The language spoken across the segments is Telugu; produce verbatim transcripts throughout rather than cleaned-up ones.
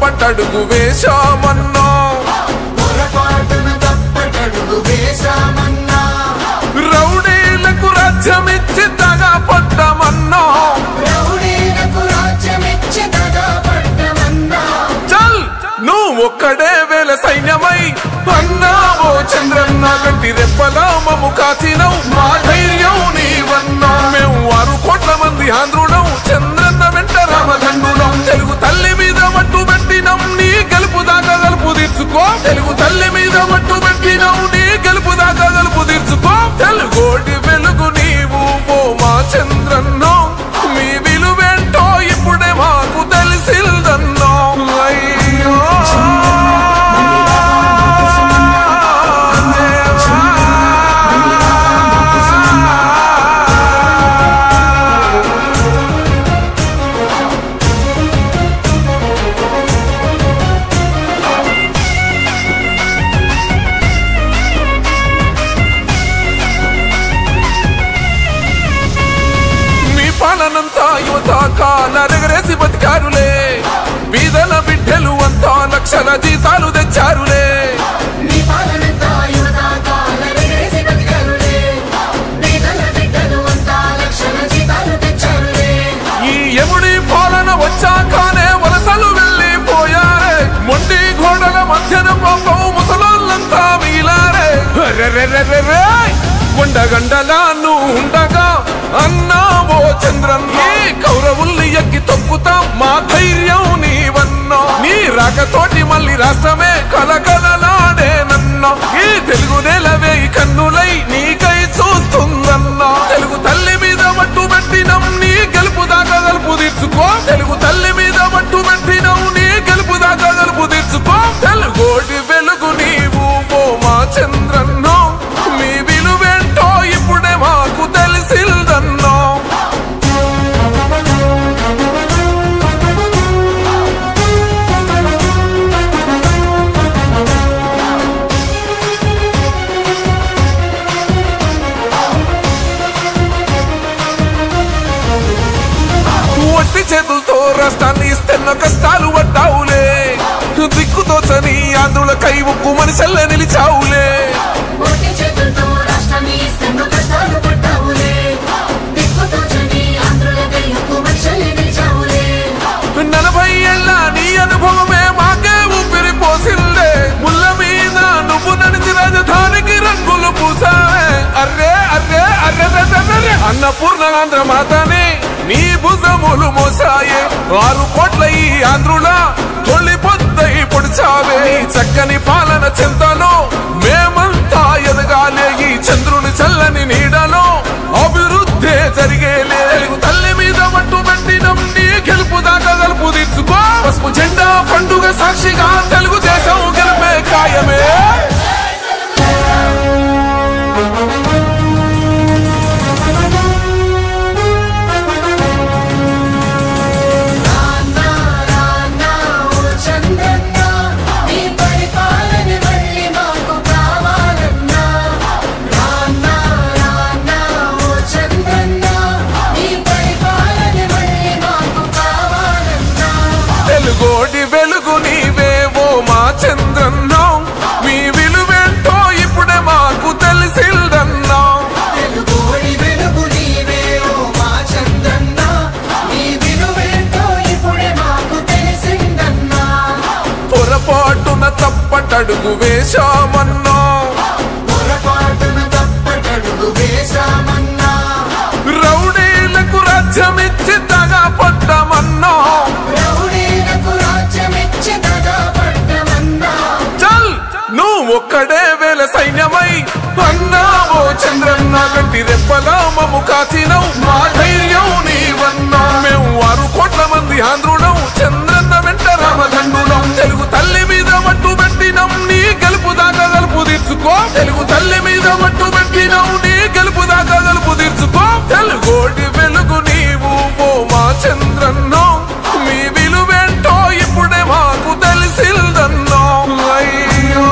తప్పటడుగు వేశామన్నా రౌడీలకు రాజ్యమిచ్చి దగా పడ్డమన్నా చల్ నువ్వు ఒక్కడే వేల సైన్యమై అన్నావో చంద్రన్న గంటి రెప్పలా మమ్ము కాచినవు మా ధైర్యం నీవన్నా మేము ఆరు కోట్ల మంది ఆంధ్రులం చంద్రన్న వెంట రామదండులం తెలుగు తల్లి మీద మట్టు పెట్టినం నీ గెలుపు దాకా గలుపు తీర్చుకో తెలుగు తల్లి మీద మట్టు పెట్టినం నీ గెలుపు దాకా గలుపు తీర్చుకో తెలుగోటి వెలుగు నీవు ఓ మా చంద్రన్న మీ విలువేంటో ఇప్పుడే మాకు తెలిసిందన్నా అయ్యో పాలనంతా యువత కాలరెగరేసి బతికారులే బీదల బిడ్డలు అంతా లక్షల జీతాలు తెచ్చారులే ఈ యముడి పాలన వచ్చాకనే వలసలు వెళ్ళిపోయారే మొండి గోడల మధ్యన పాపం ముసలోళ్ళంతా మిగిలారే కొండగండలా నువ్వు ఉండగా అన్నావో చంద్రన్న కౌరవుల్ని ఎక్కి తొక్కుతాం మా ధైర్యం నీవన్నా నీ రాకతోటి మళ్ళీ రాష్ట్రమే కలకలలాడేనన్నా ఈ తెలుగు నేలవే కన్నులై నీకై చూస్తుందన్నా తెలుగు తల్లి మీద మట్టు పెట్టినం నీ గెలుపు దాకా గలుపు తీర్చుకో తెలుగు తల్లి మీద మట్టు పెట్టినం నీ గెలుపు దాకా గలుపు తీర్చుకో తెలుగోటి వెలుగు నీవు ఓ మా చంద్రన్న మీ విలువేంటో ఇప్పుడే మాకు తెలిసిందన్నా ఒట్టి చేతులతో రాష్ట్రాన్ని ఇస్తున్న కష్టాలు పడ్డావులే దిక్కుతో చని ఆంధ్రుల కై ఉక్కు మనిషల్ల నిలిచావులే నలభై ఏళ్ళ నీ అనుభవమే మాకే ఊపిరి పోసిందే ముళ్ళ మీద నువ్వు నడిచి రాజధానికి రంగులు పూసావే అర్రే అర్రే అర్రే అన్నపూర్ణ ఆంధ్ర మాతని నీ భుజములు మోసాయే ఆరు కోట్ల ఈ ఆంధ్రుల తొలి పొద్దై పొడిచావే చక్కని పాలన చెంతలో మేమంతా ఎదగాలే ఈ చంద్రుని చల్లని నీడలో అభివృద్ధి జరిగేలే తెలుగు తల్లి మీద మట్టు పెట్టినం నీ గెలుపు దాకా గలుపు తీర్చుకో పసుపు జెండా పండుగ సాక్షిగా తెలుగు దేశం గెలిపే ఖాయమే తెలుగోటి వెలుగు నీవే ఓ మా చంద్రన్న మీ విలువేంటో ఇప్పుడే మాకు తెలిసిందన్నా తెలుగోటి వెలుగు నీవే ఓ మా చంద్రన్న మీ విలువేంటో ఇప్పుడే మాకు తెలిసిందన్నా పొరపాటున తప్పటడుగు వేశామన్నా పొరపాటున తప్పటడుగు వేశామన్నా రౌడీలకు రాజ్యమిచ్చి దగా పడ్డమన్నా చల్ నువ్వు ఒక్కడే వేల సైన్యమై అన్నావో చంద్రన్న గంటి రెప్పలా మమ్ము కాచినవు మా ధైర్యం నీవన్నా మేము ఆరు కోట్ల మంది ఆంధ్రులం చంద్రన్న వెంట రామదండులం తెలుగు తల్లి మీద మట్టు పెట్టినం నీ గెలుపు దాకా గలుపు తీర్చుకో తెలుగు తల్లి మీద మట్టు పెట్టినం నీ గెలుపు దాకా గలుపు తీర్చుకో తెలుగోటి వెలుగు నీవు ఓ మా చంద్రన్న మీ విలువేంటో ఇప్పుడే మాకు తెలిసిందన్నా అయ్యో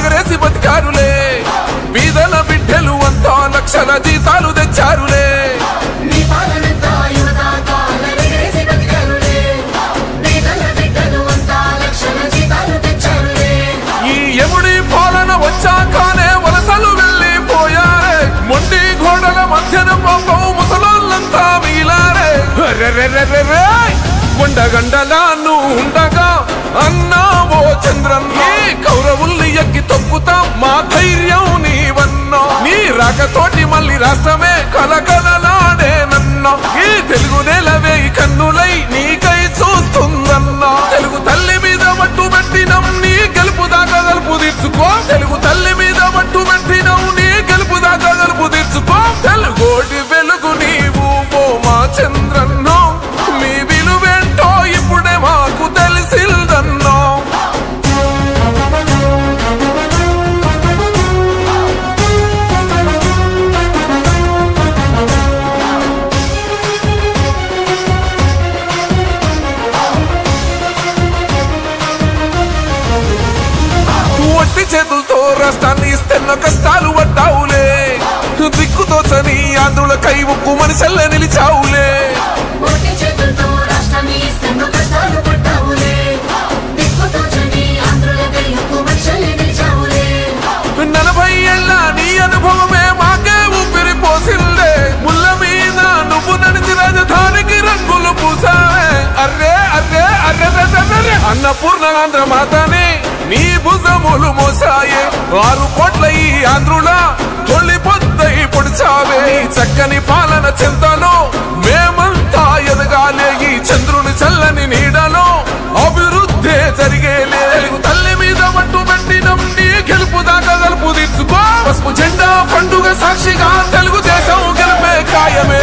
ఎగరేసి బతికారులే బీదల బిడ్డలు అంతా లక్షల జీతాలు తెచ్చారులే నీ పాలనంతా యువత కాలరెగరేసి బతికారులే బీదల బిడ్డలు అంతా లక్షల జీతాలు తెచ్చారులే ఈ యముడి పాలన వచ్చాకనే వలసలు వెళ్ళిపోయారే మొండి గోడల మధ్యన పాపం ముసలోళ్ళంతా మిగిలారే కొండగండలా నువ్వు ఉండగా అన్నావో చంద్రన్న కౌరవుల్ని ఎక్కి తొక్కుతాం మా ధైర్యం నీవన్నా నీ రాకతోటి మళ్ళీ రాష్ట్రమే కలకలలాడేనన్నా ఈ తెలుగు నేలవే కన్నులై నీకై చూస్తుందన్నా తెలుగు తల్లి మీద మట్టు పెట్టినం నీ గెలుపు దాకా గలుపు తీర్చుకో తెలుగు తల్లి మీద మట్టు పెట్టినం నీ గెలుపు దాకా గలుపు తీర్చుకో తెలుగోటి వెలుగు నీవు ఓ మా చంద్రన్నో మీ విలువేంటో ఇప్పుడే మాకు తెలిసిందన్నో ఒట్టి చేతులతో రాష్ట్రాన్ని ఇస్తున్న కష్టాలు పడ్డావులే దిక్కుతో చని ఆంధ్రుల కై ఉక్కు మనిషల్ల నిలిచావులే ఒట్టి చేతులతో రాష్ట్రాన్ని ఇస్తున్న కష్టాలు పడ్డావులే దిక్కుతో చని ఆంధ్రుల కై ఉక్కు మనిషల్ల నిలిచావులే నలభై ఏళ్ళ నీ అనుభవమే మాకే ఊపిరి పోసిల్లే ముళ్ళ మీద నువ్వు నడిచి రాజధానికి రంగులు పూసావే అర్రే అర్రే అర్రే అన్నపూర్ణ ఆంధ్ర మాతనే నీ భుజములు మోసాయే ఆరు కోట్ల ఈ ఆంధ్రుల తొలి పొద్దై పొడిచావే చక్కని పాలన చింతలో మేమంతా ఎదగాలే ఈ చంద్రుని చల్లని నీడలో అభివృద్ధి జరిగేలే తెలుగు తల్లి మీద మట్టు పెట్టినం నీ గెలుపు దాకా గలుపు తీర్చుకో పసుపు జెండా పండుగ సాక్షిగా తెలుగు దేశం గెలిపే ఖాయమే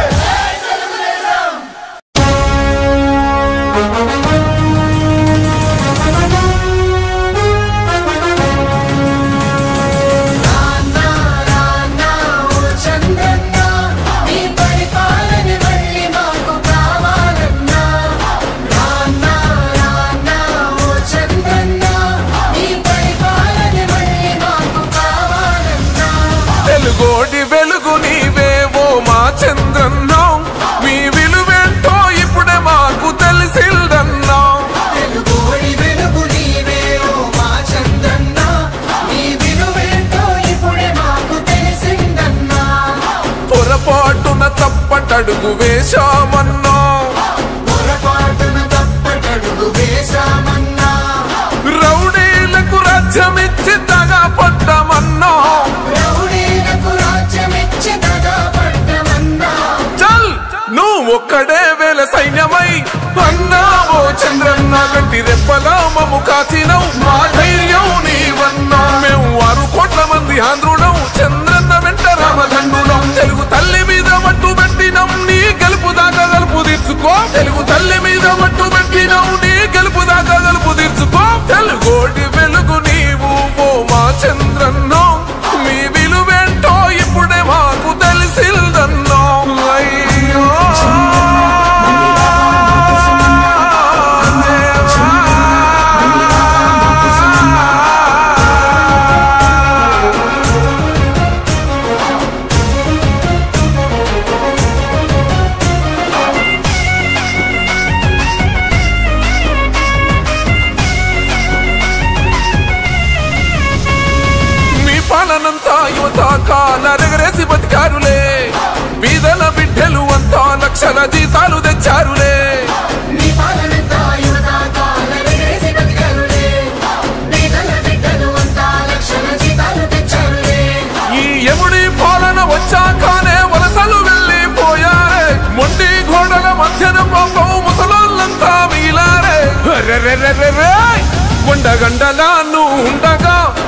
తెలుగోడి వెలుగు నీవేవో మా చంద్రన్నో మీ విలువేంటో ఇప్పుడే మాకు తెలిసిందన్నా తెలుగోడి వెలుగు నీవే ఓ మా చంద్రన్న నీ విలువేంటో ఇప్పుడే మాకు తెలిసిందన్నా పొరపాటున తప్పటడుగు వేశామన్నా పొరపాటున తప్పటడుగు వేశామన్నా రౌడీలకు రాజ్యమిచ్చి దగా పడ్డామన్నా రౌడీలకు రాజ్యమిచ్చి దగా పడ్డమన్నా చల్ నువ్వు ఒక్కడే వేల సైన్యమై అన్నావో చంద్రన్న గట్టి రెప్పలా మమ్ము కాచినవు మా ధైర్యం నీవన్నా మేము ఆరు కోట్ల మంది ఆంధ్రులం చంద్రన్న వెంట రామదండులం తెలుగు తల్లి మీద మట్టు పెట్టినం నీ గెలుపు దాకా గలుపు తీర్చుకో తెలుగు తల్లి మీద మట్టు పెట్టినం నీ గెలుపు దాకా గలుపు తీర్చుకో తెలుగోటి వెలుగు నీవు ఓ మా చంద్రన్నో మీ విలువేంటో ఇప్పుడే మాకు తెలిసిందన్నో అయ్యో పాలనంతా యువత కాలరెగరేసి బతికారులే బీదల బిడ్డలు అంతా లక్షల జీతాలు తెచ్చారులే నీ పాలనంతా యువత కాలరెగరేసి బతికారులే బీదల బిడ్డలు అంతా లక్షల జీతాలు తెచ్చారులే ఈ యముడి పాలన వచ్చాకనే వలసలు వెళ్ళిపోయారే మొండి గోడల మధ్యన పాపం ముసలోళ్ళంతా మిగిలారే కొండగండలా నువ్వు ఉండగా